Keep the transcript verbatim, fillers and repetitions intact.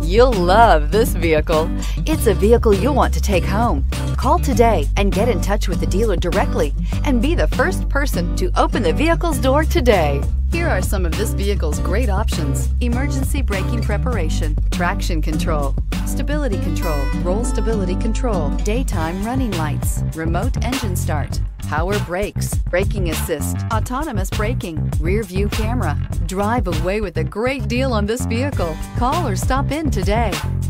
You'll love this vehicle. It's a vehicle you'll want to take home. Call today and get in touch with the dealer directly and be the first person to open the vehicle's door today. Here are some of this vehicle's great options: emergency braking preparation, traction control, stability control, roll stability control, daytime running lights, remote engine start, power brakes, braking assist, autonomous braking, rear view camera. Drive away with a great deal on this vehicle. Call or stop in today.